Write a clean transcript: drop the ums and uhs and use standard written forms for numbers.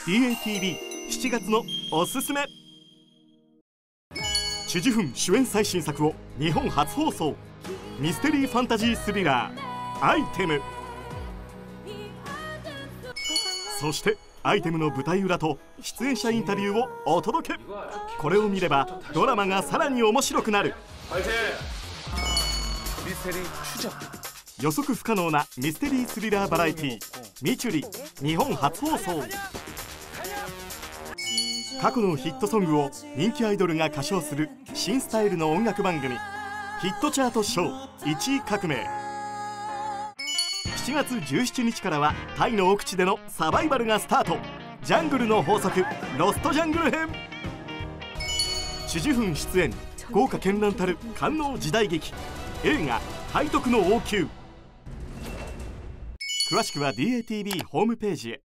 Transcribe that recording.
DATV7 月のおすすめ。チュ・ジフン主演最新作を日本初放送。ミステリーファンタジースリラーアイテム。そしてアイテムの舞台裏と出演者インタビューをお届け。これを見ればドラマがさらに面白くなる。予測不可能なミステリースリラーバラエティミチュリ日本初放送。過去のヒットソングを人気アイドルが歌唱する新スタイルの音楽番組ヒットチャートショー1位革命。7月17日からはタイの奥地でのサバイバルがスタート。ジャングルの法則ロストジャングル編。チュ・ジフン出演豪華絢爛たる官能時代劇映画背徳の王宮。詳しくは DATV ホームページへ。